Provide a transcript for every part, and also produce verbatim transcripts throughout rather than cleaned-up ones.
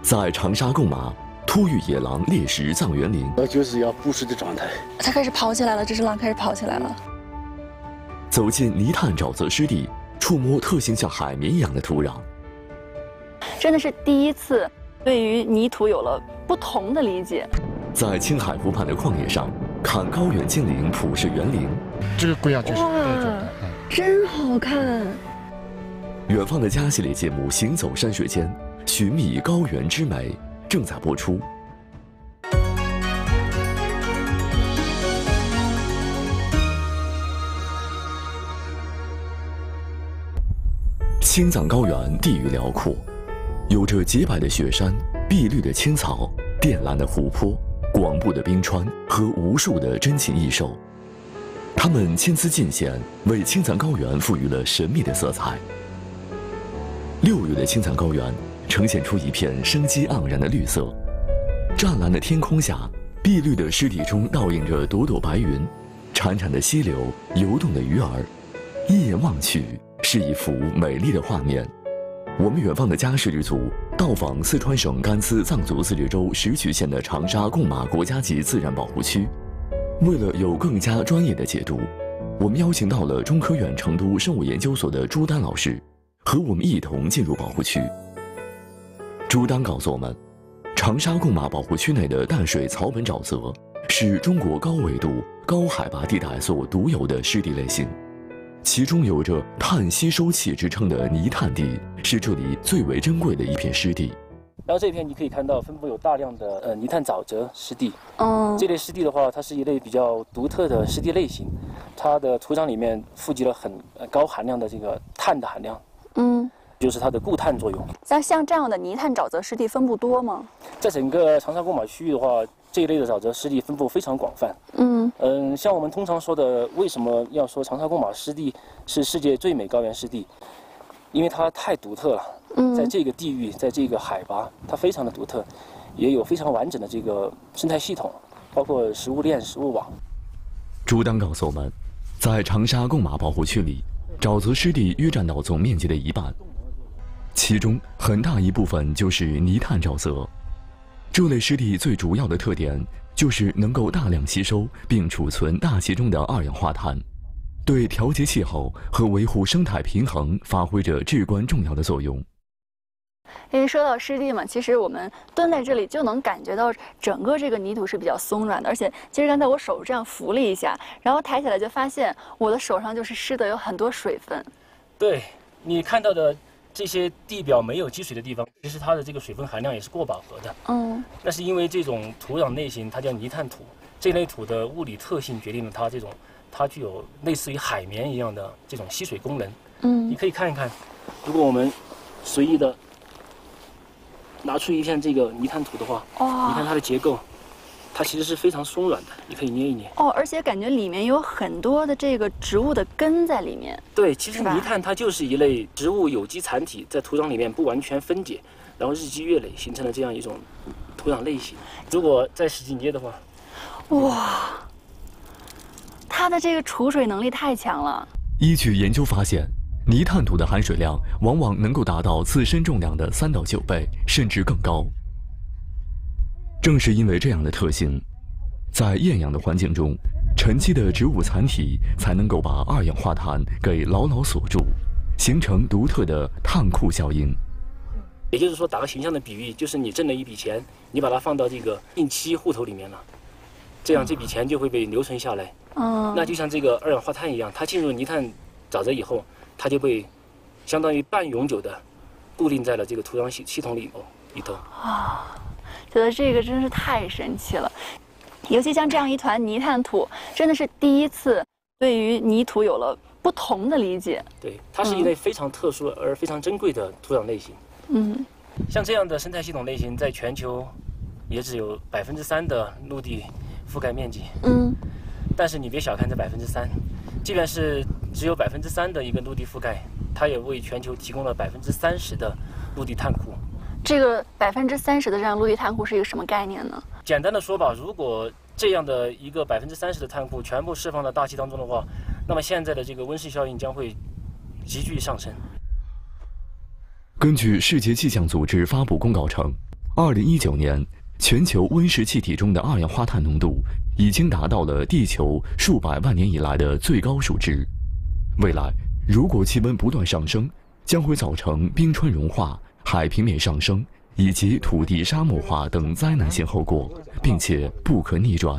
在长沙贡马，突遇野狼猎食藏园林， 那就是要捕食的状态。 它开始跑起来了，这只狼开始跑起来了。 走进泥炭沼泽湿地，触摸特性像海绵一样的土壤， 真的是第一次对于泥土有了不同的理解。 在青海湖畔的旷野上，看高原精灵俯视园林， 这个龟啊就是那种的， 真好看。 远方的家系列节目《行走山水间》，寻觅高原之美正在播出。青藏高原地域辽阔，有着洁白的雪山、碧绿的青草、靛蓝的湖泊、广布的冰川和无数的珍禽异兽，它们千姿尽显，为青藏高原赋予了神秘的色彩。六月的青藏高原呈现出一片生机盎然的绿色，湛蓝的天空下，碧绿的湿地中倒映着朵朵白云，潺潺的溪流，游动的鱼儿，一眼望去是一幅美丽的画面。我们远方的家事之组到访四川省甘孜藏族自治州石渠县的长沙贡马国家级自然保护区，为了有更加专业的解读，我们邀请到了中科院成都生物研究所的朱丹老师，和我们一同进入保护区。朱丹告诉我们，长沙贡马保护区内的淡水草本沼泽是中国高纬度、高海拔地带所独有的湿地类型，其中有着碳吸收器之称的泥炭地是这里最为珍贵的一片湿地。 然后这片你可以看到分布有大量的呃泥炭沼泽湿地。 嗯， 这类湿地的话，它是一类比较独特的湿地类型，它的土壤里面富集了很高含量的这个碳的含量。 嗯， 就是它的固碳作用。 像像这样的泥炭沼泽湿地分布多吗？ 在整个长沙贡马区域的话，这一类的沼泽湿地分布非常广泛。 嗯嗯，像我们通常说的，为什么要说长沙贡马湿地是世界最美高原湿地？因为它太独特了。 嗯， 在这个地域，在这个海拔，它非常的独特，也有非常完整的这个生态系统，包括食物链、食物网。 朱丹告诉我们，在长沙贡马保护区里，沼泽湿地约占到总面积的一半，其中很大一部分就是泥炭沼泽。这类湿地最主要的特点就是能够大量吸收并储存大气中的二氧化碳，对调节气候和维护生态平衡发挥着至关重要的作用。 因为说到湿地嘛，其实我们蹲在这里就能感觉到整个这个泥土是比较松软的，而且其实刚才我手这样扶了一下，然后抬起来就发现我的手上就是湿的，有很多水分。 对，你看到的这些地表没有积水的地方，其实它的这个水分含量也是过饱和的。 嗯， 那是因为这种土壤类型它叫泥炭土，这类土的物理特性决定了它这种它具有类似于海绵一样的这种吸水功能。 嗯， 你可以看一看，如果我们随意的拿出一片这个泥炭土的话， 哇， 你看它的结构，它其实是非常松软的，你可以捏一捏。 哦，而且感觉里面有很多的这个植物的根在里面。 对，其实泥炭它就是一类植物有机残体，在土壤里面不完全分解，然后日积月累形成了这样一种土壤类型。如果再使劲捏的话， 哇，它的这个储水能力太强了。 依据研究发现，泥炭土的含水量往往能够达到自身重量的三到九倍，甚至更高。正是因为这样的特性，在厌氧的环境中，沉积的植物残体才能够把二氧化碳给牢牢锁住，形成独特的碳库效应。 也就是说，打个形象的比喻，就是你挣了一笔钱，你把它放到这个定期户头里面了，这样这笔钱就会被留存下来。 嗯， 那就像这个二氧化碳一样，它进入泥炭沼泽以后，它就被相当于半永久的固定在了这个土壤系系统里头里头。 啊，觉得这个真是太神奇了。尤其像这样一团泥炭土，真的是第一次对于泥土有了不同的理解。 对，它是一类非常特殊而非常珍贵的土壤类型。 嗯， 像这样的生态系统类型，在全球也只有百分之三的陆地覆盖面积。 嗯， 但是你别小看这百分之三，即便是只有百分之三的一个陆地覆盖，它也为全球提供了百分之三十的陆地碳库。 这个百分之三十的这样陆地碳库是一个什么概念呢？ 简单的说吧，如果这样的一个百分之三十的碳库全部释放到大气当中的话，那么现在的这个温室效应将会急剧上升。 根据世界气象组织发布公告称， 二零一九年，全球温室气体中的二氧化碳浓度已经达到了地球数百万年以来的最高数值。未来，如果气温不断上升，将会造成冰川融化、海平面上升以及土地沙漠化等灾难性后果，并且不可逆转。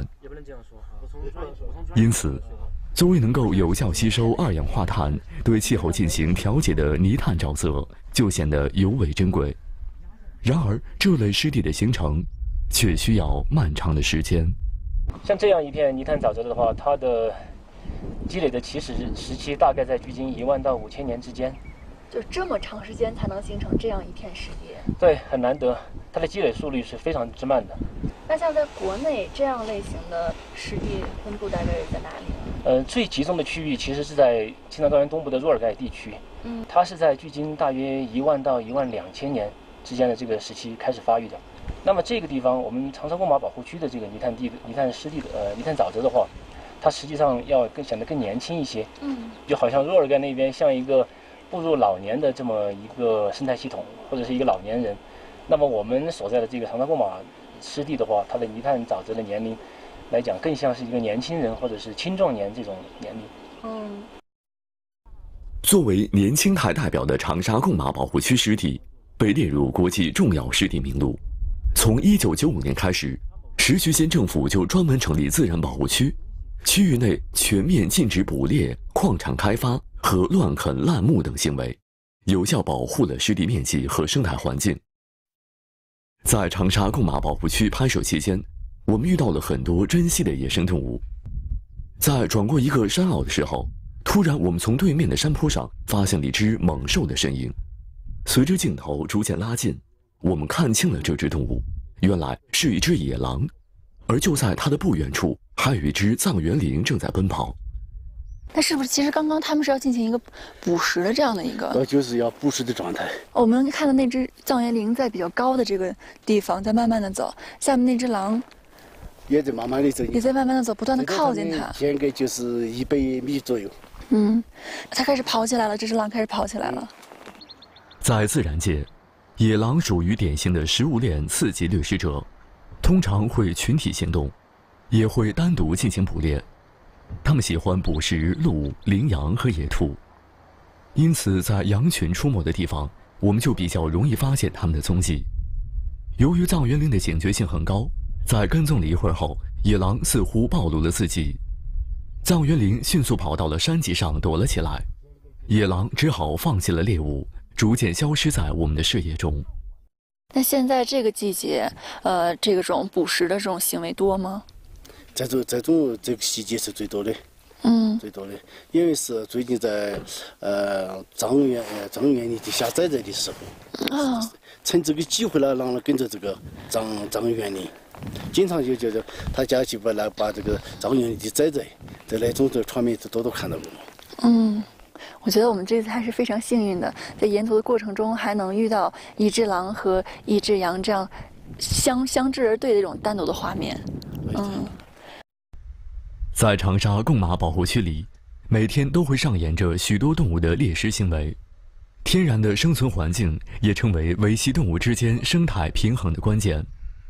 因此，作为能够有效吸收二氧化碳、对气候进行调节的泥炭沼泽，就显得尤为珍贵。然而，这类湿地的形成却需要漫长的时间。 像这样一片泥炭沼泽的话，它的积累的起始时期大概在距今一万到五千年之间。 就这么长时间才能形成这样一片湿地？ 对，很难得，它的积累速率是非常之慢的。 那像在国内这样类型的湿地分布大概是在哪里呢？ 呃，最集中的区域其实是在青藏高原东部的若尔盖地区。嗯，它是在距今大约一万到一万两千年之间的这个时期开始发育的。那么这个地方，我们长沙贡马保护区的这个泥炭地、泥炭湿地的呃泥炭沼泽的话，它实际上要更显得更年轻一些。嗯，就好像若尔盖那边像一个步入老年的这么一个生态系统，或者是一个老年人。那么我们所在的这个长沙贡马湿地的话，它的泥炭沼泽的年龄来讲，更像是一个年轻人或者是青壮年这种年龄。嗯。 作为年轻态代表的长沙贡马保护区湿地，被列入国际重要湿地名录。从一九九五年开始，石渠县政府就专门成立自然保护区，区域内全面禁止捕猎、矿场开发和乱垦滥牧等行为，有效保护了湿地面积和生态环境。在长沙贡马保护区拍摄期间，我们遇到了很多珍稀的野生动物。在转过一个山坳的时候，突然我们从对面的山坡上发现了一只猛兽的身影。随着镜头逐渐拉近，我们看清了这只动物，原来是一只野狼，而就在它的不远处，还有一只藏原羚正在奔跑。 那是不是其实刚刚他们是要进行一个捕食的这样的一个？ 呃，就是要捕食的状态。 我们看到那只藏原羚在比较高的这个地方在慢慢的走，下面那只狼也在慢慢的走， 也在慢慢的走，不断的靠近它。 间隔就是一百米左右。 嗯，它开始跑起来了，这只狼开始跑起来了。 在自然界，野狼属于典型的食物链次级掠食者，通常会群体行动，也会单独进行捕猎。它们喜欢捕食鹿、羚羊和野兔，因此在羊群出没的地方，我们就比较容易发现它们的踪迹。由于藏原羚的警觉性很高，在跟踪了一会儿后，野狼似乎暴露了自己，藏原羚迅速跑到了山脊上躲了起来，野狼只好放弃了猎物，逐渐消失在我们的视野中。 那现在这个季节，呃，这种捕食的这种行为多吗？ 这种这种这个季节是最多的，嗯，最多的，因为是最近在呃藏原呃藏原羚的下崽崽的时候，啊，趁这个机会呢，狼呢跟着这个藏藏原羚，经常就就是他家去把来把这个藏原羚的崽崽，在那种在传媒都都看到过。 嗯。我觉得我们这次还是非常幸运的，在沿途的过程中还能遇到一只狼和一只羊这样相相峙而对的这种单独的画面。嗯， 在长沙贡马保护区里，每天都会上演着许多动物的猎食行为，天然的生存环境也成为维系动物之间生态平衡的关键。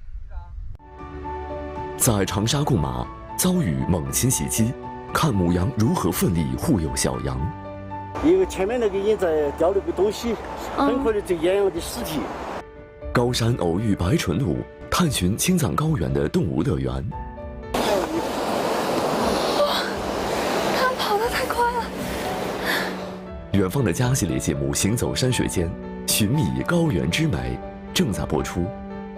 在长沙贡马遭遇猛禽袭击，看母羊如何奋力护佑小羊。 因为前面那个人在叼了个东西，很可能是野羊的尸体。 高山偶遇白唇鹿，探寻青藏高原的动物乐园。 哇，他们跑得太快了！ 远方的家系列节目《行走山水间》，寻觅高原之美正在播出。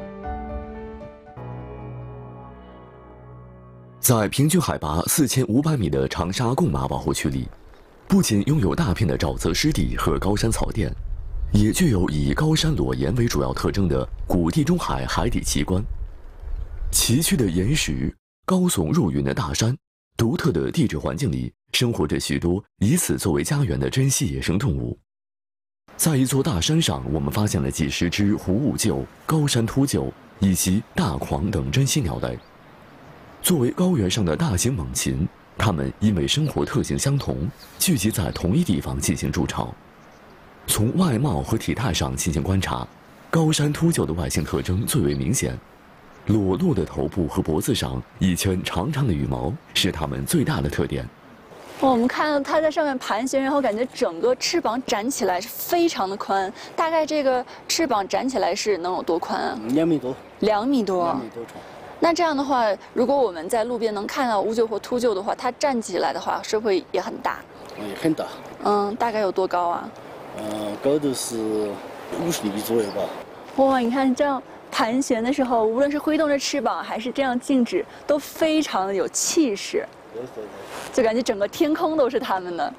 在平均海拔四千五百米的长沙贡马保护区里，不仅拥有大片的沼泽湿地和高山草甸，也具有以高山裸岩为主要特征的古地中海海底奇观。崎岖的岩石、高耸入云的大山、独特的地质环境里，生活着许多以此作为家园的珍稀野生动物。在一座大山上，我们发现了几十只虎舞鹫、高山秃鹫以及大狂等珍稀鸟类。作为高原上的大型猛禽，它们因为生活特性相同，聚集在同一地方进行筑巢。从外貌和体态上进行观察， 高山秃鹫的外形特征最为明显，裸露的头部和脖子上一圈长长的羽毛是它们最大的特点。 我们看到它在上面盘旋，然后感觉整个翅膀展起来是非常的宽，大概这个翅膀展起来是能有多宽啊？ 两米多。 两米多。 两米多长。 那这样的话，如果我们在路边能看到乌鹫或秃鹫的话，它站起来的话，是会也很大？ 也很大。 嗯，大概有多高啊？ 嗯，高度是五十厘米左右吧。 哇，你看这样盘旋的时候，无论是挥动着翅膀，还是这样静止，都非常的有气势。对对对。就感觉整个天空都是它们的。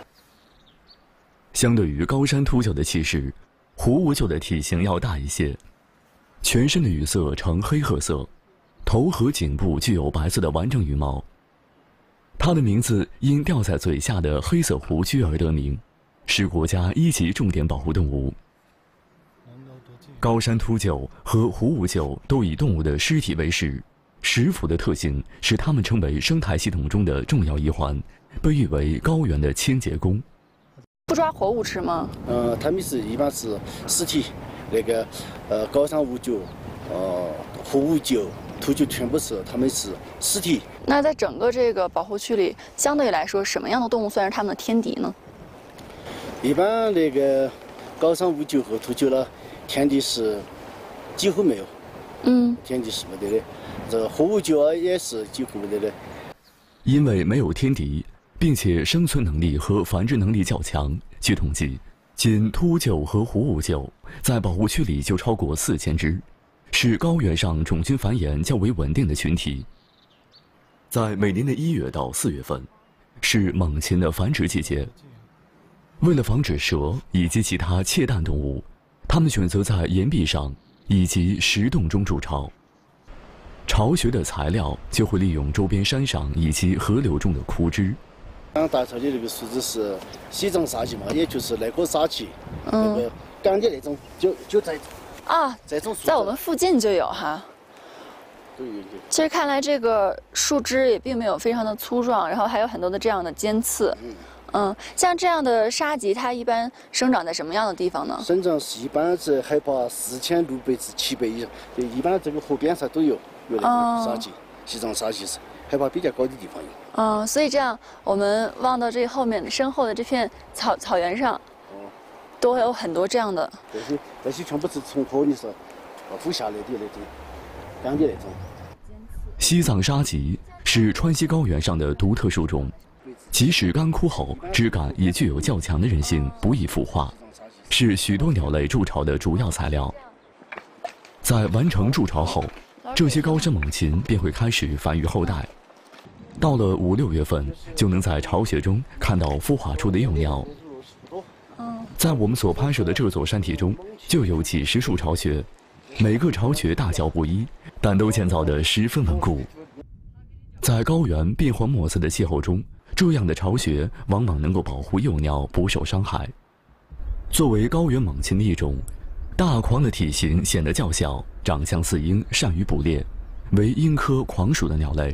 相对于高山秃鹫的气势，虎舞鹫的体型要大一些，全身的羽色呈黑褐色，头和颈部具有白色的完整羽毛。它的名字因掉在嘴下的黑色胡须而得名，是国家一级重点保护动物。高山秃鹫和虎舞鹫都以动物的尸体为食，食腐的特性使它们成为生态系统中的重要一环，被誉为高原的清洁工。 不抓活物吃吗？ 呃，它们是一般是尸体，那个呃高山乌鹫、呃虎舞鹫、秃鹫全部是它们是尸体。 那在整个这个保护区里，相对来说，什么样的动物算是它们的天敌呢？ 一般那个高山乌鹫和秃鹫呢，天敌是几乎没有。嗯，天敌是没得的。这虎舞鹫啊也是几乎没得的。 因为没有天敌，并且生存能力和繁殖能力较强，据统计，仅秃鹫和虎舞鹫在保护区里就超过四千只，是高原上种群繁衍较为稳定的群体。在每年的一月到四月份，是猛禽的繁殖季节。为了防止蛇以及其他窃蛋动物，它们选择在岩壁上以及石洞中筑巢。巢穴的材料就会利用周边山上以及河流中的枯枝。 刚大巢的那个树枝是西藏沙棘嘛，也就是那棵沙棘，嗯、那个干的那种，就就在啊， 这种在我们附近就有哈。 对对对。 其实看来这个树枝也并没有非常的粗壮，然后还有很多的这样的尖刺。嗯。嗯，像这样的沙棘，它一般生长在什么样的地方呢？ 生长是一般是海拔四千六百至七百以上，就一般这个河边上都有有那个沙棘，哦、西藏沙棘是海拔比较高的地方有。 嗯，所以这样我们望到这后面身后的这片草草原上，哦，都会有很多这样的。 这些这些全部是从河里是浮下来的那种干的那种。 西藏沙棘是川西高原上的独特树种。即使干枯后，枝干也具有较强的韧性，不易腐化，是许多鸟类筑巢的主要材料。在完成筑巢后，这些高山猛禽便会开始繁育后代。到了五六月份，就能在巢穴中看到孵化出的幼鸟。在我们所拍摄的这座山体中，就有几十处巢穴，每个巢穴大小不一，但都建造得十分稳固。在高原变幻莫测的气候中，这样的巢穴往往能够保护幼鸟不受伤害。作为高原猛禽的一种，大狂的体型显得较小，长相似鹰，善于捕猎，为鹰科狂属的鸟类。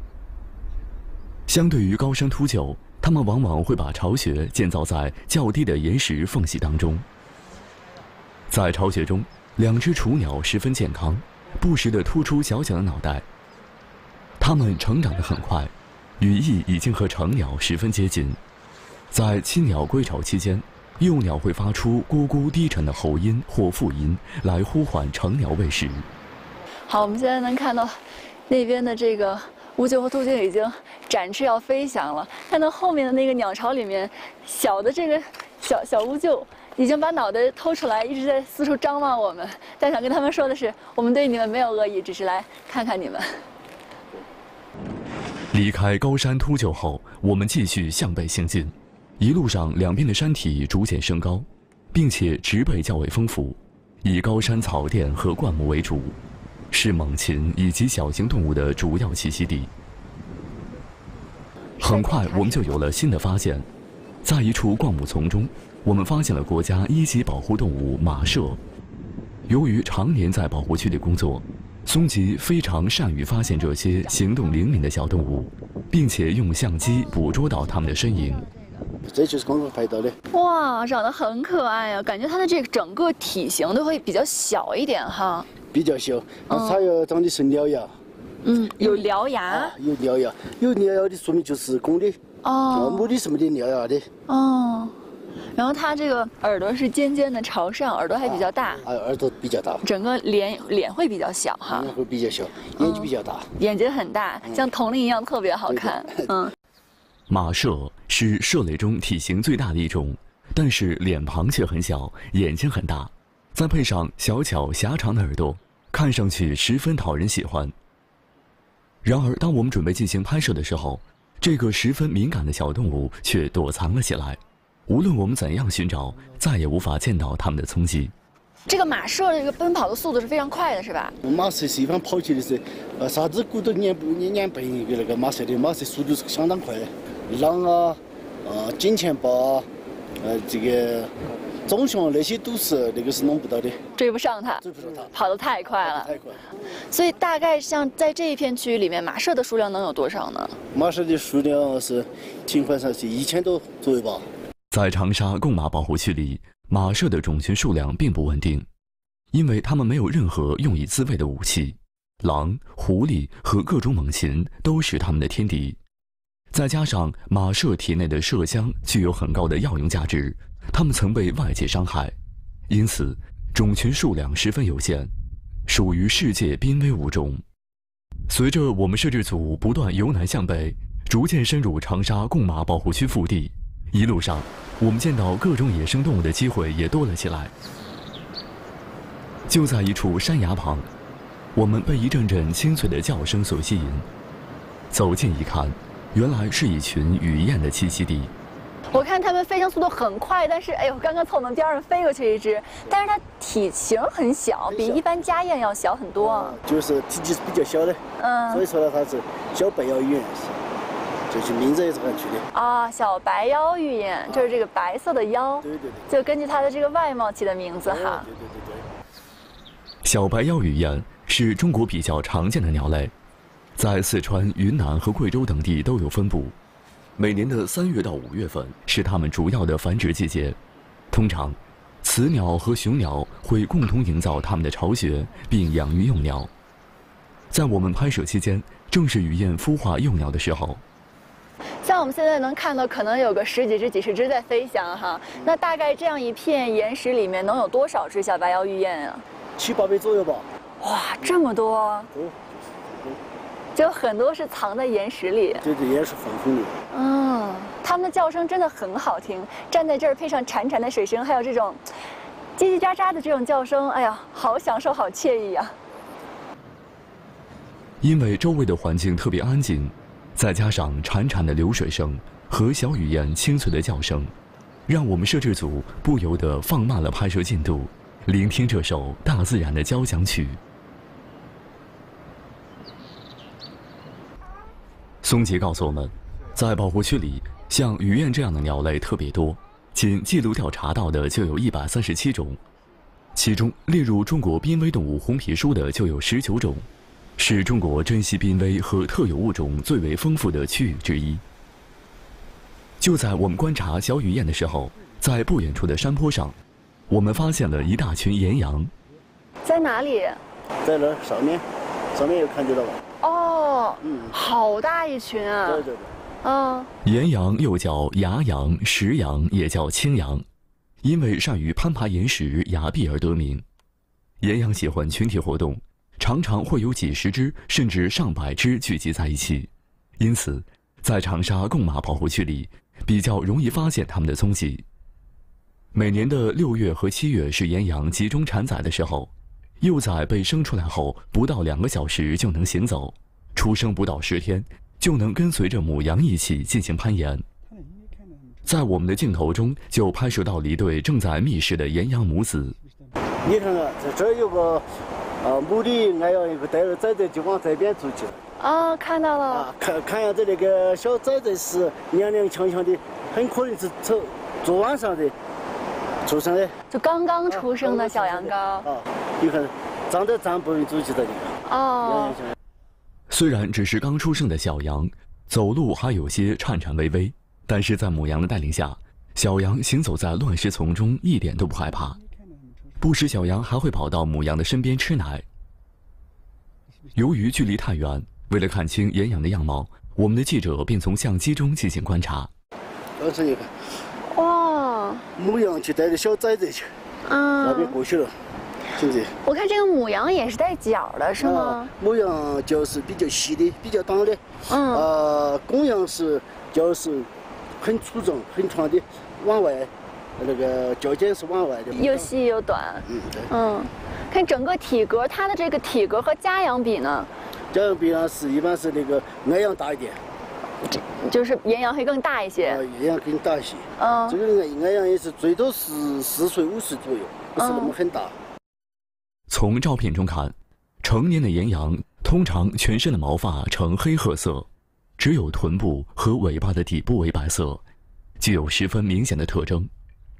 相对于高山秃鹫，它们往往会把巢穴建造在较低的岩石缝隙当中。在巢穴中，两只雏鸟十分健康，不时地突出小小的脑袋。它们成长得很快，羽翼已经和成鸟十分接近。在亲鸟归巢期间，幼鸟会发出咕咕低沉的喉音或复音来呼唤成鸟喂食。 好，我们现在能看到那边的这个乌鹫和秃鹫已经展翅要飞翔了。看到后面的那个鸟巢里面，小的这个小小乌鹫已经把脑袋偷出来，一直在四处张望我们。但想跟他们说的是，我们对你们没有恶意，只是来看看你们。 离开高山秃鹫后，我们继续向北行进。一路上，两边的山体逐渐升高，并且植被较为丰富，以高山草甸和灌木为主，是猛禽以及小型动物的主要栖息地。很快，我们就有了新的发现，在一处灌木丛中，我们发现了国家一级保护动物马麝。由于常年在保护区里工作，松吉非常善于发现这些行动灵敏的小动物，并且用相机捕捉到它们的身影。 这就是刚刚拍到的。 哇，长得很可爱啊，感觉它的这个整个体型都会比较小一点哈。 比较小，它要长的是獠牙。 嗯，有獠牙。 啊、有獠牙，有獠牙的说明就是公的。哦。母的是没得獠牙的。 哦。然后它这个耳朵是尖尖的朝上，耳朵还比较大。 啊，耳朵比较大。 整个脸脸会比较小哈。 脸会比较小，眼睛比较大。 眼睛很大，像铜铃一样特别好看。嗯。 马麝是麝类中体型最大的一种，但是脸庞却很小，眼睛很大，再配上小巧狭长的耳朵，看上去十分讨人喜欢。然而，当我们准备进行拍摄的时候，这个十分敏感的小动物却躲藏了起来。无论我们怎样寻找，再也无法见到它们的踪迹。 这个马麝的这个奔跑的速度是非常快的，是吧？ 马麝是一般跑起来是，呃，啥子骨头撵不撵撵背一个那个马麝的，马麝速度是相当快的。狼啊，呃，金钱豹啊，呃，这个棕熊那些都是那个是弄不到的， 追不上它， 追不上它， 跑得太快了， 太快。 所以大概像在这一片区域里面，马麝的数量能有多少呢？ 马麝的数量是情况上是一千多左右吧。 在长沙贡马保护区里，马麝的种群数量并不稳定，因为它们没有任何用以自卫的武器，狼、狐狸和各种猛禽都是它们的天敌。再加上马麝体内的麝香具有很高的药用价值，它们曾被外界伤害，因此种群数量十分有限，属于世界濒危物种。随着我们摄制组不断由南向北，逐渐深入长沙贡马保护区腹地，一路上我们见到各种野生动物的机会也多了起来。就在一处山崖旁，我们被一阵阵清脆的叫声所吸引，走近一看，原来是一群雨燕的栖息地。 我看它们飞行速度很快，但是哎呦，刚刚从我们边上飞过去一只，但是它体型很小，比一般家燕要小很多。 嗯、就是体积是比较小的，嗯，所以说呢，它是小白腰雨燕，就是名字也是很取的。 啊，小白腰雨燕，就是这个白色的腰， 对对对， 就根据它的这个外貌起的名字哈。 对对对对。 小白腰雨燕是中国比较常见的鸟类，在四川、云南和贵州等地都有分布。每年的三月到五月份是它们主要的繁殖季节，通常，雌鸟和雄鸟会共同营造它们的巢穴，并养育幼鸟。在我们拍摄期间，正是雨燕孵化幼鸟的时候。 像我们现在能看到，可能有个十几只、几十只在飞翔哈。那大概这样一片岩石里面能有多少只小白腰玉燕啊？ 七八百左右吧。 哇，这么多！ 哦， 就很多是藏在岩石里。 对对，岩石缝缝里。 嗯，它们的叫声真的很好听，站在这儿配上潺潺的水声，还有这种叽叽喳喳的这种叫声，哎呀，好享受，好惬意啊！ 因为周围的环境特别安静，再加上潺潺的流水声和小雨燕清脆的叫声，让我们摄制组不由得放慢了拍摄进度，聆听这首大自然的交响曲。松杰告诉我们，在保护区里，像雨燕这样的鸟类特别多，仅记录调查到的就有一百三十七种，其中列入中国濒危动物红皮书的就有十九种，是中国珍稀濒危和特有物种最为丰富的区域之一。就在我们观察小雨燕的时候，在不远处的山坡上，我们发现了一大群岩羊。 在哪里？ 在那上面，上面有看见了吧？ 哦，嗯，好大一群啊！ 对对对， 嗯。 岩羊又叫崖羊、石羊，也叫青羊，因为善于攀爬岩石、崖壁而得名。岩羊喜欢群体活动，常常会有几十只甚至上百只聚集在一起，因此，在长沙贡马保护区里，比较容易发现它们的踪迹。每年的六月和七月是岩羊集中产崽的时候。幼崽被生出来后，不到两个小时就能行走，出生不到十天就能跟随着母羊一起进行攀岩。在我们的镜头中，就拍摄到了一对正在觅食的岩羊母子。 你看看，在这儿有个啊母的爱羊，一个带着崽崽就往这边走去了。 啊，看到了。 啊，看看样子那个小崽崽是踉踉跄跄的，很可能是昨昨晚上的。出生的， 就刚刚出生的小羊羔啊，你看，长得站不稳，走起的你看。哦。 虽然只是刚出生的小羊，走路还有些颤颤巍巍， 但是在母羊的带领下，小羊行走在乱石丛中一点都不害怕。不时小羊还会跑到母羊的身边吃奶。由于距离太远，为了看清岩羊的样貌，我们的记者便从相机中进行观察。 老师，你看， 哇， 母羊去带着小崽子去， 嗯， 那边过去了，是不是？ 我看这个母羊也是带角的，是吗？ 啊、母羊脚是比较细的，比较短的。 嗯。 呃，公羊是脚是很粗壮、很长的，往外，那个脚尖是往外的。 又细又短。 嗯，对。 嗯，看整个体格，它的这个体格和家羊比呢？ 家羊比呢是一般是那个矮羊大一点。 就是岩羊会更大一些， 啊，岩羊更大一些。 嗯， 这个矮羊也是最多是四岁五岁左右，不是那么很大。 从照片中看，成年的岩羊通常全身的毛发呈黑褐色，只有臀部和尾巴的底部为白色，具有十分明显的特征。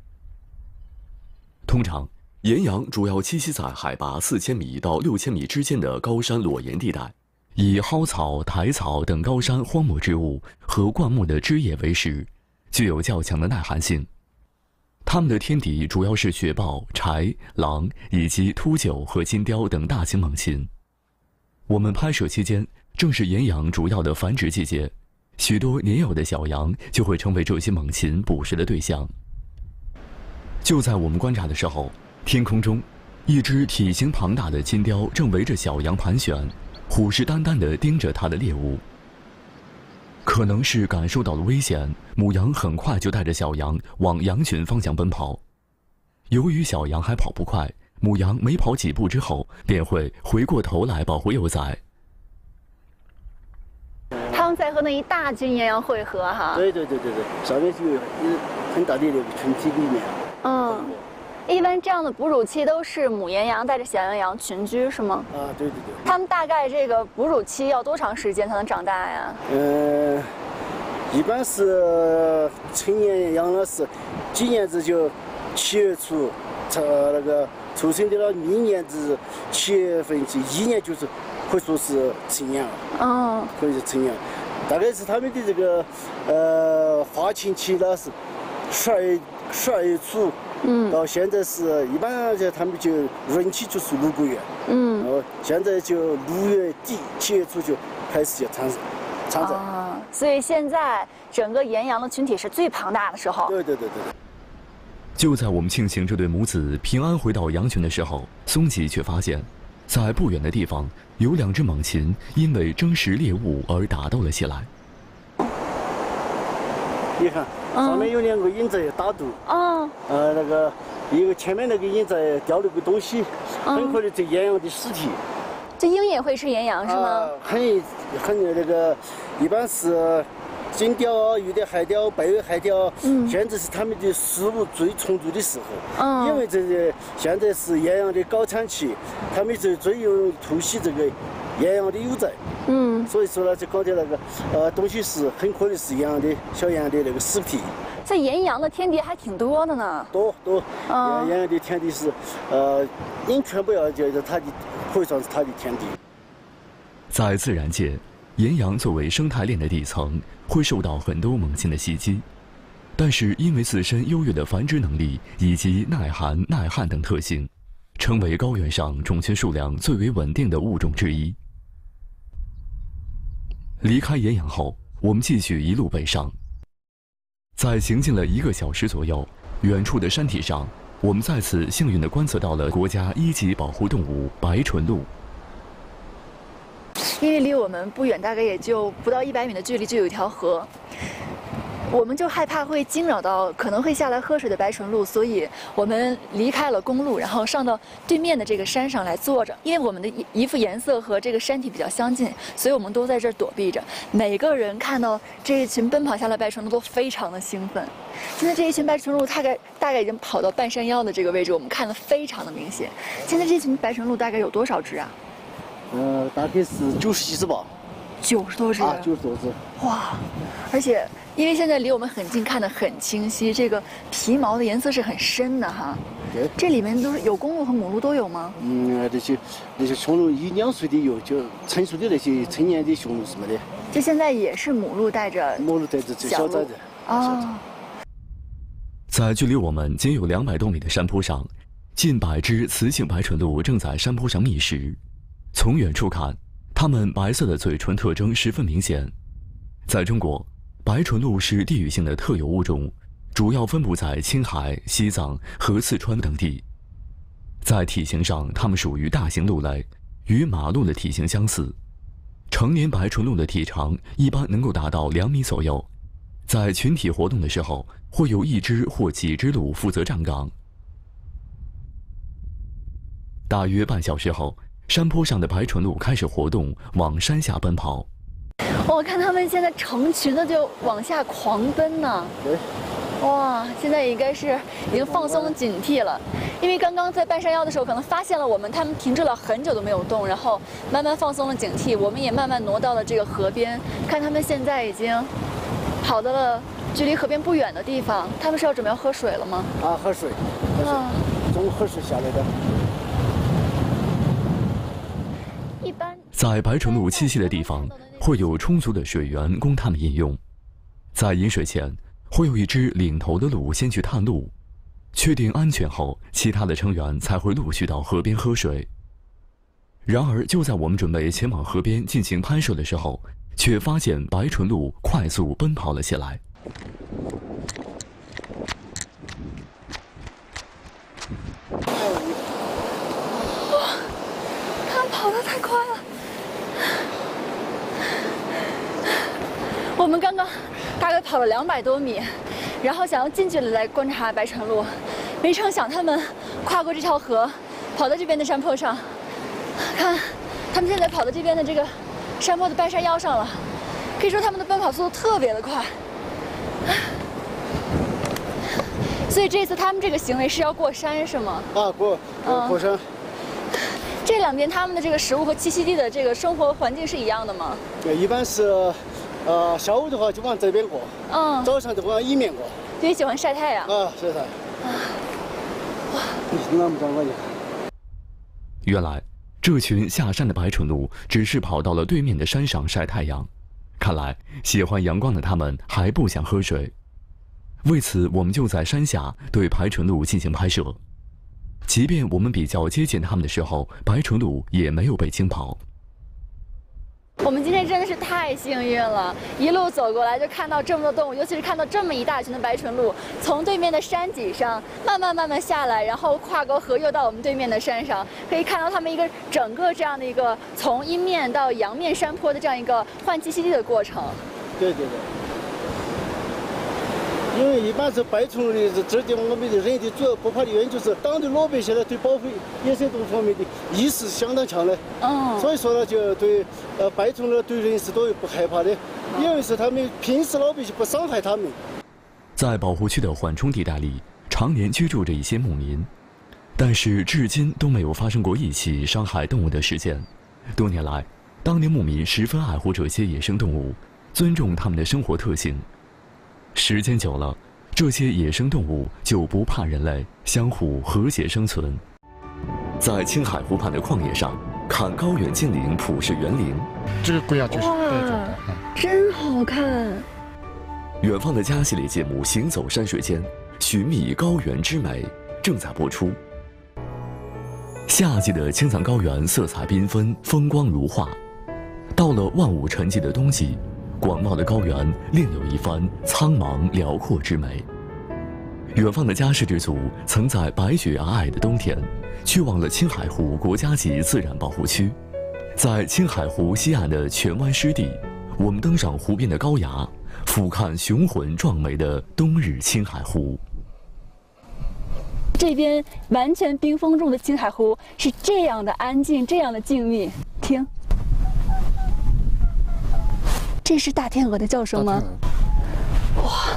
通常，岩羊主要栖息在海拔四千米到六千米之间的高山裸岩地带。以蒿草、苔草等高山荒漠植物和灌木的枝叶为食，具有较强的耐寒性。它们的天敌主要是雪豹、豺、狼以及秃鹫和金雕等大型猛禽。我们拍摄期间正是岩羊主要的繁殖季节，许多年幼的小羊就会成为这些猛禽捕食的对象。就在我们观察的时候，天空中，一只体型庞大的金雕正围着小羊盘旋。虎视眈眈地盯着它的猎物，可能是感受到了危险，母羊很快就带着小羊往羊群方向奔跑。由于小羊还跑不快，母羊没跑几步之后，便会回过头来保护幼崽。 他们在和那一大群岩羊汇合哈。 对对对对对，上面就有一很大的那个群体里面。 嗯。一般这样的哺乳期都是母岩羊带着小羊羊群居，是吗？ 啊，对对对。 它们大概这个哺乳期要多长时间才能长大呀？ 嗯，一般是成年羊呢是几年子就七月初，才那个出生的了，明年子七月份就一年就是可以说是成年了。嗯，可以是成年。大概是他们的这个呃发情期呢是十二月十二月初。嗯，到现在是一般就他们就人期就是六个月，嗯，然后现在就六月底七月初就开始就产产崽。 啊，所以现在整个岩羊的群体是最庞大的时候。 对对对对对。 就在我们庆幸这对母子平安回到羊群的时候，松吉却发现，在不远的地方有两只猛禽因为争食猎物而打斗了起来。 你看。上面有两个鹰在打斗，嗯，呃，那个一个前面那个鹰在叼了个东西，很可能这岩羊的尸体。 这鹰也会吃岩羊是吗？ 啊，很很那个，一般是金雕啊，有的海雕、白尾海雕，嗯，现在是它们的食物最充足的时候，嗯，因为这个现在是岩羊的高产期，它们就最有突袭这个岩羊的幼崽。嗯，所以说呢，就搞的那个呃东西是很可能是羊的小羊的那个尸体。 这岩羊的天敌还挺多的呢。 多多，嗯，岩羊的天敌是，呃，鹰全部要就是它的，可以算是它的天敌。 在自然界，岩羊作为生态链的底层，会受到很多猛禽的袭击，但是因为自身优越的繁殖能力以及耐寒、耐旱等特性，成为高原上种群数量最为稳定的物种之一。离开岩羊后，我们继续一路北上。在行进了一个小时左右，远处的山体上，我们再次幸运地观测到了国家一级保护动物白唇鹿。 因为离我们不远，大概也就不到一百米的距离，就有一条河。我们就害怕会惊扰到可能会下来喝水的白唇鹿，所以我们离开了公路，然后上到对面的这个山上来坐着。因为我们的衣服颜色和这个山体比较相近，所以我们都在这儿躲避着。每个人看到这一群奔跑下来的白唇鹿都非常的兴奋。现在这一群白唇鹿大概大概已经跑到半山腰的这个位置，我们看得非常的明显。现在这群白唇鹿大概有多少只啊？ 呃，大概是九十几只吧。 九十多只啊，九十多只。 哇！而且因为现在离我们很近，看得很清晰，这个皮毛的颜色是很深的哈。 对。 这里面都是有公鹿和母鹿都有吗？ 嗯，那些那些雄鹿一两岁的有，就成熟的那些成年的雄鹿是没得。 这现在也是母鹿带着母鹿带着这小崽子。 哦。 在距离我们仅有两百多米的山坡上，近百只雌性白唇鹿正在山坡上觅食。从远处看，它们白色的嘴唇特征十分明显。在中国，白唇鹿是地域性的特有物种，主要分布在青海、西藏和四川等地。在体型上，它们属于大型鹿类，与马鹿的体型相似。成年白唇鹿的体长一般能够达到两米左右，在群体活动的时候，会有一只或几只鹿负责站岗。大约半小时后，山坡上的白唇鹿开始活动，往山下奔跑。 我看它们现在成群的就往下狂奔呢。 对。 哇，现在应该是已经放松警惕了，因为刚刚在半山腰的时候，可能发现了我们，他们停滞了很久都没有动，然后慢慢放松了警惕，我们也慢慢挪到了这个河边，看他们现在已经跑到了距离河边不远的地方。他们是要准备要喝水了吗？ 啊，喝水，喝水， 啊、 中午喝水下来的。 一般在白唇鹿栖息的地方，会有充足的水源供它们饮用。在饮水前，会有一只领头的鹿先去探路，确定安全后，其他的成员才会陆续到河边喝水。然而，就在我们准备前往河边进行拍摄的时候，却发现白唇鹿快速奔跑了起来。 哇，它们跑得太快了！我们刚刚大概跑了两百多米，然后想要近距离来观察白唇鹿，没成想他们跨过这条河，跑到这边的山坡上。看，他们现在跑到这边的这个山坡的半山腰上了，可以说他们的奔跑速度特别的快。所以这次他们这个行为是要过山是吗？ 啊，过过过山。嗯、 这两边他们的这个食物和栖息地的这个生活环境是一样的吗？ 对，一般是。呃，下午的话就往这边过，嗯，早上的话往一面过。 对，喜欢晒太阳。 啊，晒太阳。哇，你看不着我一看。 原来，这群下山的白唇鹿只是跑到了对面的山上晒太阳。看来，喜欢阳光的它们还不想喝水。为此，我们就在山下对白唇鹿进行拍摄。即便我们比较接近它们的时候，白唇鹿也没有被惊跑。 我们今天真的是太幸运了，一路走过来就看到这么多动物，尤其是看到这么一大群的白唇鹿，从对面的山脊上慢慢慢慢下来，然后跨过河又到我们对面的山上，可以看到它们一个整个这样的一个从阴面到阳面山坡的这样一个换栖息地的过程。 对对对。因为一般是白唇鹿的这地方，我们的人的主要不怕的原因就是，党的老百姓呢对保护野生动物方面的意识相当强的，嗯，所以说呢就对呃白唇鹿对人是都不害怕的，因为是他们平时老百姓不伤害他们。 在保护区的缓冲地带里，常年居住着一些牧民，但是至今都没有发生过一起伤害动物的事件。多年来，当地牧民十分爱护这些野生动物，尊重它们的生活特性。时间久了，这些野生动物就不怕人类，相互和谐生存。在青海湖畔的旷野上，看高原精灵普视园林。 这个龟啊，就是对对对，真好看。 远方的家系列节目《行走山水间》，寻觅高原之美正在播出。夏季的青藏高原色彩缤纷，风光如画。到了万物沉寂的冬季，广袤的高原另有一番苍茫辽阔之美。远方的家氏之族曾在白雪皑皑的冬天，去往了青海湖国家级自然保护区。在青海湖西岸的泉湾湿地，我们登上湖边的高崖，俯瞰雄浑壮美的冬日青海湖。 这边完全冰封中的青海湖是这样的安静，这样的静谧。听。这是大天鹅的叫声吗？哇，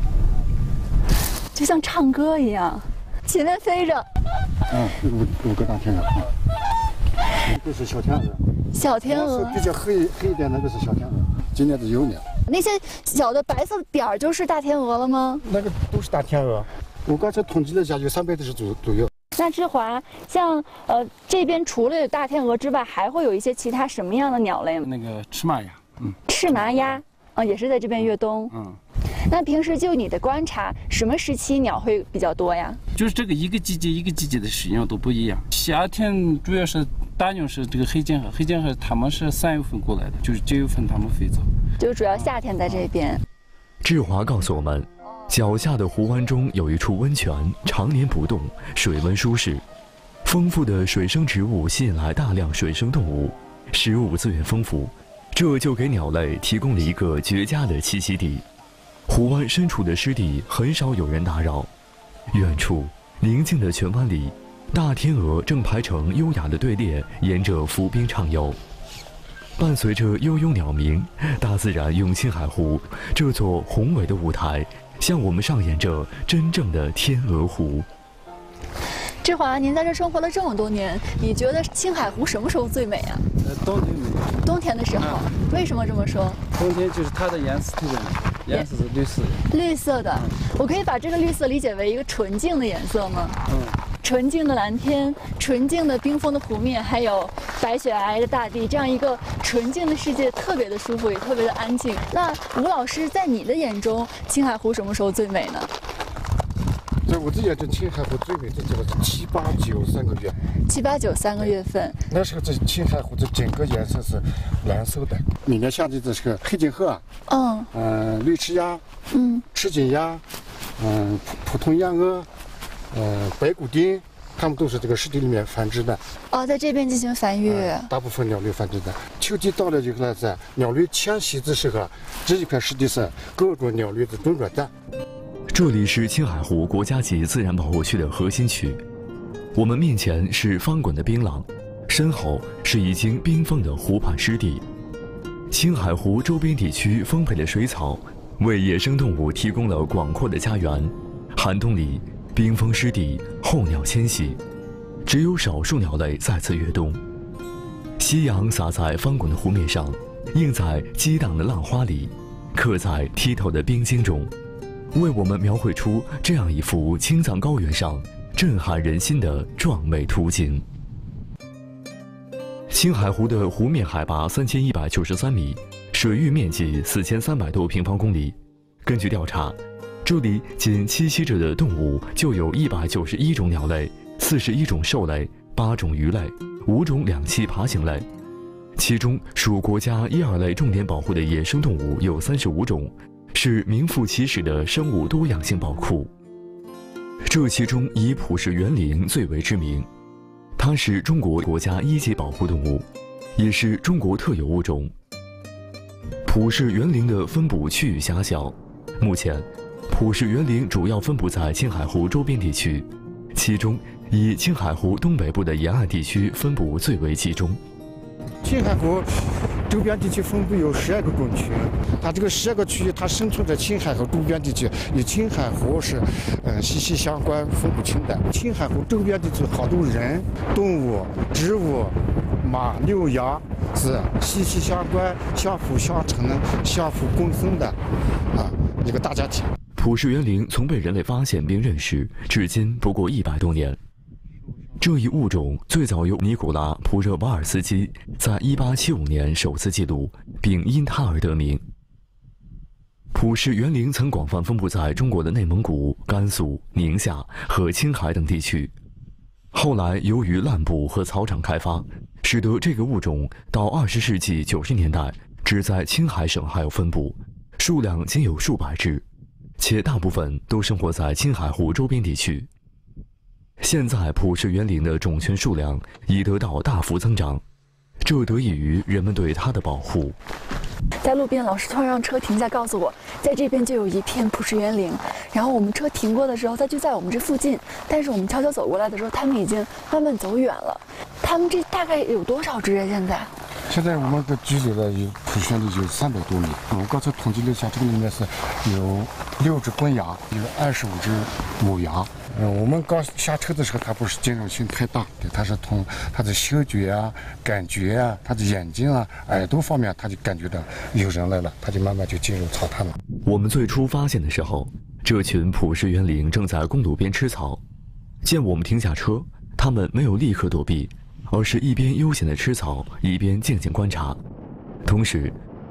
就像唱歌一样，前面飞着。 嗯，五五个大天鹅。这是小天鹅。 小天鹅。 比较黑黑一点，那个是小天鹅，今年是幼年。 那些小的白色的点儿就是大天鹅了吗？ 那个都是大天鹅，我刚才统计了一下，有三百多只左左右。 那志华，像呃这边除了有大天鹅之外，还会有一些其他什么样的鸟类吗？ 那个赤麻鸭。嗯， 赤麻鸭，啊、呃，也是在这边越冬。 嗯， 那平时就你的观察，什么时期鸟会比较多呀？ 就是这个一个季节一个季节的使用都不一样。夏天主要是大鸟是这个黑剑鹤，黑剑鹤他们是三月份过来的，就是九月份他们飞走。 就主要夏天在这边。 志华告诉我们，脚下的湖湾中有一处温泉，常年不动，水温舒适，丰富的水生植物吸引来大量水生动物，食物资源丰富，这就给鸟类提供了一个绝佳的栖息地。湖湾深处的湿地很少有人打扰，远处宁静的泉湾里，大天鹅正排成优雅的队列，沿着浮冰畅游。伴随着悠悠鸟鸣，大自然用青海湖这座宏伟的舞台，向我们上演着真正的天鹅湖。 志华，您在这生活了这么多年，你觉得青海湖什么时候最美啊？ 呃，冬天美。 冬天的时候，嗯、为什么这么说？ 冬天就是它的颜色特别美，颜色是绿色的。 绿色的，我可以把这个绿色理解为一个纯净的颜色吗？ 嗯。 纯净的蓝天，纯净的冰封的湖面，还有白雪皑皑的大地，这样一个纯净的世界，特别的舒服，也特别的安静。那吴老师，在你的眼中，青海湖什么时候最美呢？ 在我的眼中，青海湖最美的时候是七八九三个月。 七八九三个月份， 那时候这青海湖的整个颜色是蓝色的，里面像的这是个黑颈鹤，嗯，呃，绿翅鸭，嗯，赤颈鸭，嗯、呃，普普通燕鸥。呃，白骨丁，它们都是这个湿地里面繁殖的。 哦，在这边进行繁育、呃。 大部分鸟类繁殖的。秋季到了以后呢，在鸟类迁徙的时候，这一块湿地上各种鸟类的中转站。 这里是青海湖国家级自然保护区的核心区，我们面前是翻滚的冰浪，身后是已经冰封的湖畔湿地。青海湖周边地区丰沛的水草，为野生动物提供了广阔的家园。寒冬里，冰封湿地，候鸟迁徙，只有少数鸟类在此越冬。夕阳洒在翻滚的湖面上，映在激荡的浪花里，刻在剔透的冰晶中，为我们描绘出这样一幅青藏高原上震撼人心的壮美图景。青海湖的湖面海拔三千一百九十三米，水域面积四千三百多平方公里。根据调查，这里仅栖息着的动物就有一百九十一种鸟类、四十一种兽类、八种鱼类、五种两栖爬行类，其中属国家一二类重点保护的野生动物有三十五种，是名副其实的生物多样性宝库。这其中以普氏园羚最为知名，它是中国国家一级保护动物，也是中国特有物种。普氏园羚的分布区域狭小，目前普氏园羚主要分布在青海湖周边地区，其中以青海湖东北部的沿岸地区分布最为集中。 青海湖周边地区分布有十二个种群，它这个十二个区域，它生存在青海湖周边地区，与青海湖是呃息息相关、分不清的。青海湖周边地区好多人、动物、植物、马、牛、羊是息息相关、相辅相成、相互共生的啊一个大家庭。 普氏园羚从被人类发现并认识，至今不过一百多年。这一物种最早由尼古拉·普热瓦尔斯基在一八七五年首次记录，并因它而得名。普氏园羚曾广泛分布在中国的内蒙古、甘肃、宁夏和青海等地区。后来由于滥捕和草场开发，使得这个物种到二十世纪九十年代只在青海省还有分布，数量仅有数百只，且大部分都生活在青海湖周边地区。现在普氏园羚的种群数量已得到大幅增长，这得益于人们对它的保护。 在路边，老师突然让车停下，告诉我，在这边就有一片普氏园羚。然后我们车停过的时候，它就在我们这附近，但是我们悄悄走过来的时候，它们已经慢慢走远了。它们这大概有多少只啊？现在？ 现在我们的居住的有普氏园羚有三百多米。我刚才统计了一下，这个里面是有六只公羊，有二十五只母羊。嗯，我们刚下车的时候，它不是惊扰性太大，对，它是从它的嗅觉啊、感觉啊、它的眼睛啊、耳朵方面，它就感觉到有人来了，它就慢慢就进入草滩了。 我们最初发现的时候，这群普氏园羚正在公路边吃草，见我们停下车，它们没有立刻躲避，而是一边悠闲地吃草，一边静静观察。同时，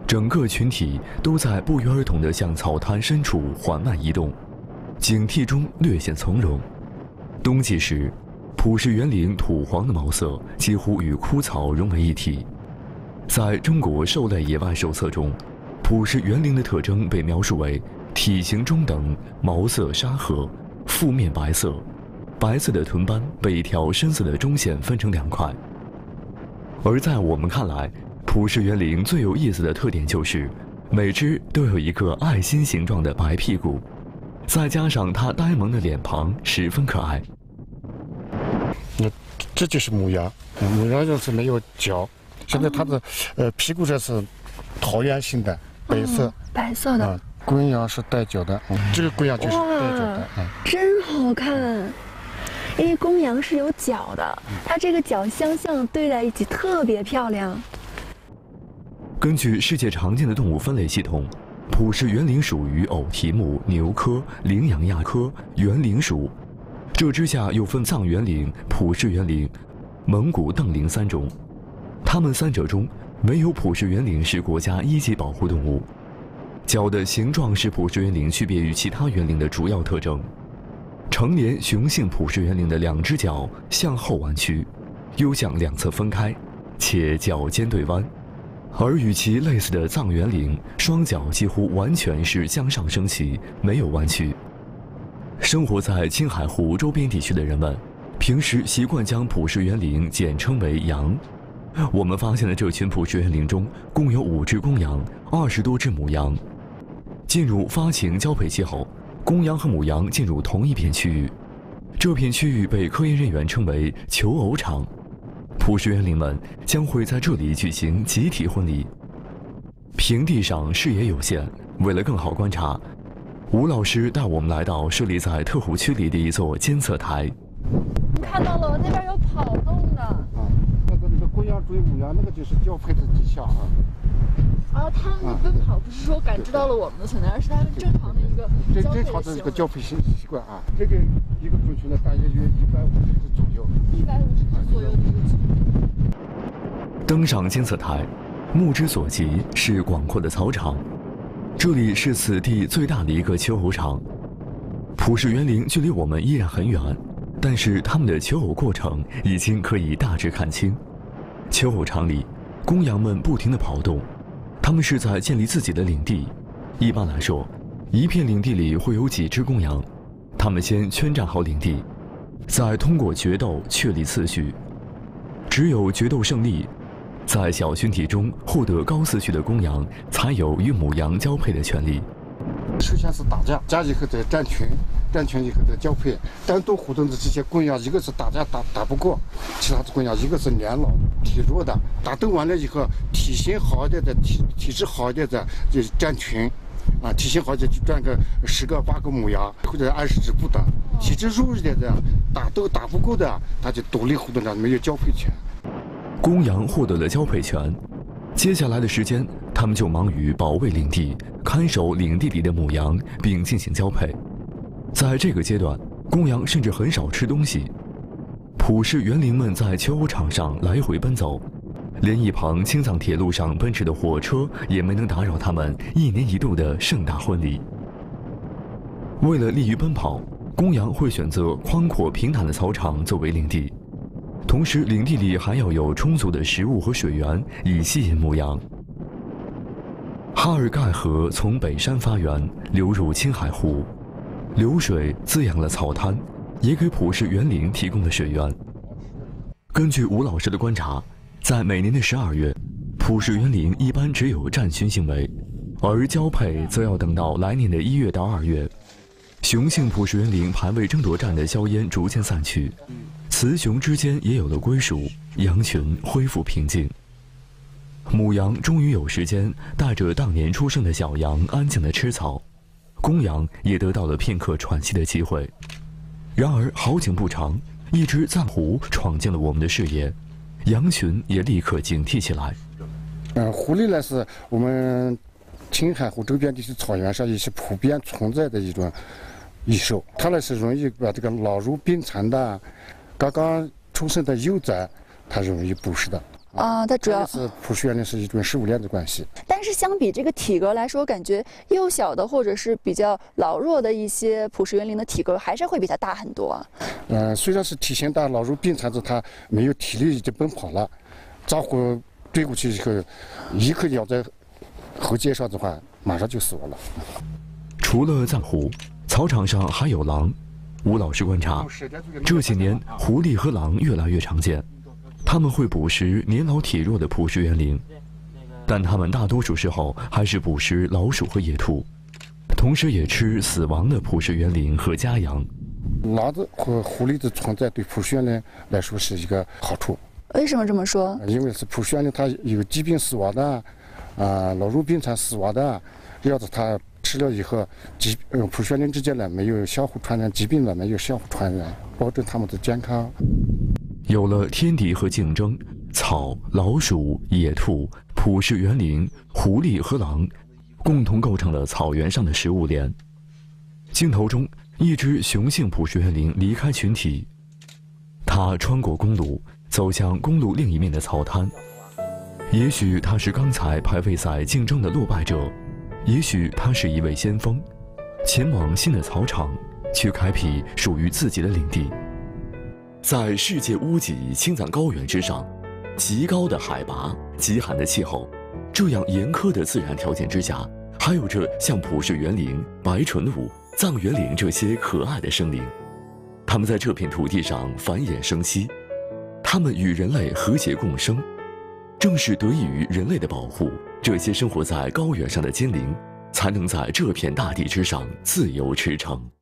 整个群体都在不约而同地向草滩深处缓慢移动，警惕中略显从容。冬季时，普氏园林土黄的毛色几乎与枯草融为一体。在中国兽类野外手册中，普氏园林的特征被描述为体型中等，毛色沙褐，腹面白色，白色的臀斑被一条深色的中线分成两块。而在我们看来，普氏园林最有意思的特点就是每只都有一个爱心形状的白屁股，再加上它呆萌的脸庞，十分可爱。 那这就是母羊，母羊就是没有角，现在它的呃屁股这是椭圆形的，白色， 嗯、白色的。 啊，公羊是带角的，嗯、这个公羊就是带角的，嗯， 真好看。因为公羊是有角的，它这个角相像对在一起，特别漂亮。 根据世界常见的动物分类系统，普氏园林属于偶蹄目牛科羚羊亚科园羚属，这之下又分藏园羚、普氏园羚、蒙古瞪羚三种。它们三者中，唯有普氏园羚是国家一级保护动物。角的形状是普氏园羚区别于其他园羚的主要特征。成年雄性普氏园羚的两只脚向后弯曲，又向两侧分开，且脚尖对弯。而与其类似的藏园羚，双脚几乎完全是向上升起，没有弯曲。生活在青海湖周边地区的人们，平时习惯将普氏园羚简称为羊。我们发现的这群普氏园羚中，共有五只公羊，二十多只母羊。进入发情交配期后，公羊和母羊进入同一片区域，这片区域被科研人员称为求偶场。普氏园羚们将会在这里举行集体婚礼。平地上视野有限，为了更好观察，吴老师带我们来到设立在特湖区里的一座监测台。 看到了，那边有跑动的。啊， 那个那个公羊追母羊，那个就是交配的迹象啊。 啊，它们的奔跑不是说感知到了我们的存在，而是它们正常的一个交配正常的一个交配习习惯啊。这个一个种群呢，大约约一百五十只左右。 一百五十只左右的一个群。 登上监测台，目之所及是广阔的草场，这里是此地最大的一个求偶场。普氏园羚距离我们依然很远，但是它们的求偶过程已经可以大致看清。求偶场里，公羊们不停地跑动，它们是在建立自己的领地。一般来说，一片领地里会有几只公羊，它们先圈占好领地，再通过决斗确立次序。只有决斗胜利，在小群体中获得高次序的公羊，才有与母羊交配的权利。 首先是打架，架以后再站群，站群以后再交配。单独互动的这些公羊，一个是打架打打不过其他的公羊，一个是年老体弱的。打斗完了以后，体型好一点的、体体质好一点的就站群，啊，体型好一点就站个十个八个母羊或者二十只不等。体质弱一点的，打斗打不过的，他就独立互动了，没有交配权。 公羊获得了交配权，接下来的时间，他们就忙于保卫领地，看守领地里的母羊，并进行交配。在这个阶段，公羊甚至很少吃东西。普氏园羚们在求偶场上来回奔走，连一旁青藏铁路上奔驰的火车也没能打扰他们一年一度的盛大婚礼。为了利于奔跑，公羊会选择宽阔平坦的草场作为领地。同时，领地里还要有充足的食物和水源，以吸引母羊。哈尔盖河从北山发源，流入青海湖，流水滋养了草滩，也给普氏园羚提供了水源。根据吴老师的观察，在每年的十二月，普氏园羚一般只有战群行为，而交配则要等到来年的一月到二月。雄性普氏园羚排位争夺战的硝烟逐渐散去，雌雄之间也有了归属，羊群恢复平静。母羊终于有时间带着当年出生的小羊安静地吃草，公羊也得到了片刻喘息的机会。然而好景不长，一只藏狐闯进了我们的视野，羊群也立刻警惕起来。 嗯，狐狸呢是我们青海湖周边地区草原上也是普遍存在的一种异兽，它呢是容易把这个老弱病残的、刚刚出生的幼崽，它容易捕食的。 啊，它主要是普氏园羚是一种食物链的关系。 但但是相比这个体格来说，感觉幼小的或者是比较老弱的一些普氏园林的体格还是会比它大很多啊。 呃，虽然是体型大，老弱病残子它没有体力已经奔跑了，着火追过去以后，一口咬在喉结上的话，马上就死亡了。 除了藏狐，草场上还有狼。吴老师观察，这几年狐狸和狼越来越常见，它们会捕食年老体弱的普氏园林，但它们大多数时候还是捕食老鼠和野兔，同时也吃死亡的普氏园林和家羊。 狼子和狐狸的存在对普氏园林来说是一个好处。 为什么这么说？ 因为是普氏园林，它有疾病死亡的，啊、呃，老弱病残死亡的，这样子它吃了以后，疾呃普氏园林之间呢没有相互传染疾病了，没有相互传染，保证它们的健康。 有了天敌和竞争，草、老鼠、野兔、普氏园林、狐狸和狼，共同构成了草原上的食物链。镜头中，一只雄性普氏园林离开群体，它穿过公路，走向公路另一面的草滩。也许它是刚才排位赛竞争的落败者，也许它是一位先锋，前往新的草场，去开辟属于自己的领地。在世界屋脊青藏高原之上，极高的海拔、极寒的气候，这样严苛的自然条件之下，还有着像普氏园林、白唇鹿、藏原羚这些可爱的生灵。它们在这片土地上繁衍生息，它们与人类和谐共生。正是得益于人类的保护，这些生活在高原上的精灵才能在这片大地之上自由驰骋。